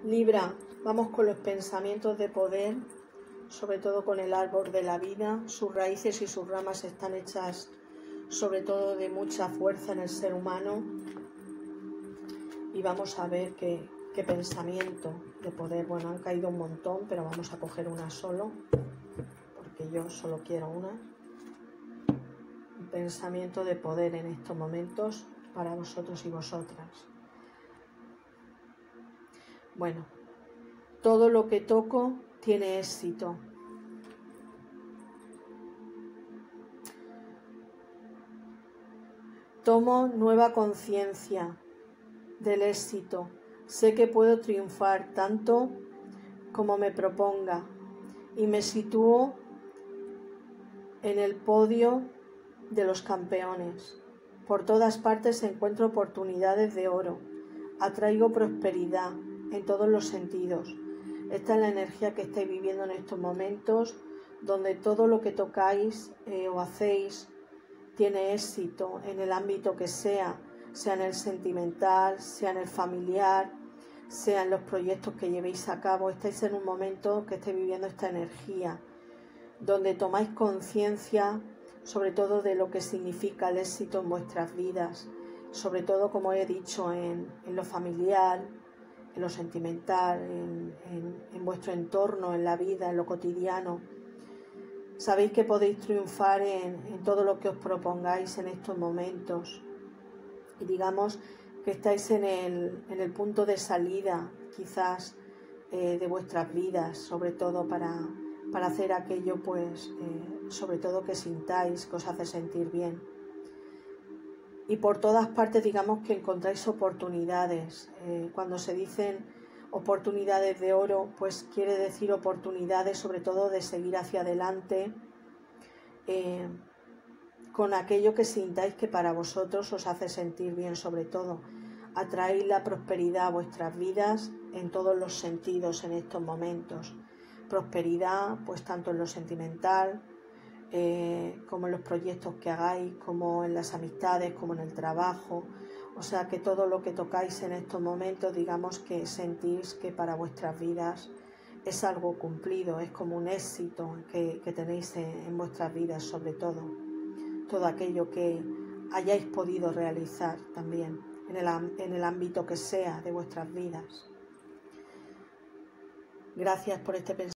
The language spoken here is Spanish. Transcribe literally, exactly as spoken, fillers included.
Libra, vamos con los pensamientos de poder, sobre todo con el árbol de la vida. Sus raíces y sus ramas están hechas sobre todo de mucha fuerza en el ser humano. Y vamos a ver qué, qué pensamiento de poder. Bueno, han caído un montón, pero vamos a coger una solo, porque yo solo quiero una. Un pensamiento de poder en estos momentos para vosotros y vosotras. Bueno, todo lo que toco tiene éxito. Tomo nueva conciencia del éxito. Sé que puedo triunfar tanto como me proponga y me sitúo en el podio de los campeones. Por todas partes encuentro oportunidades de oro. Atraigo prosperidad en todos los sentidos. Esta es la energía que estáis viviendo en estos momentos, donde todo lo que tocáis eh, o hacéis tiene éxito en el ámbito que sea, sea en el sentimental, sea en el familiar, sea en los proyectos que llevéis a cabo. Estáis en un momento que estáis viviendo esta energía, donde tomáis conciencia sobre todo de lo que significa el éxito en vuestras vidas, sobre todo, como he dicho, en, en lo familiar, en lo sentimental, en, en, en vuestro entorno, en la vida, en lo cotidiano. Sabéis que podéis triunfar en, en todo lo que os propongáis en estos momentos. Y digamos que estáis en el, en el punto de salida, quizás, eh, de vuestras vidas, sobre todo para, para hacer aquello, pues, eh, sobre todo que sintáis, que os hace sentir bien. Y por todas partes, digamos que encontráis oportunidades. Eh, cuando se dicen oportunidades de oro, pues quiere decir oportunidades sobre todo de seguir hacia adelante eh, con aquello que sintáis que para vosotros os hace sentir bien. Sobre todo atraéis la prosperidad a vuestras vidas en todos los sentidos en estos momentos. Prosperidad pues tanto en lo sentimental eh, como en los proyectos que hagáis, como en las amistades, como en el trabajo. O sea que todo lo que tocáis en estos momentos, digamos que sentís que para vuestras vidas es algo cumplido, es como un éxito que, que tenéis en, en vuestras vidas, sobre todo. Todo aquello que hayáis podido realizar también en el, en el ámbito que sea de vuestras vidas. Gracias por este pensamiento.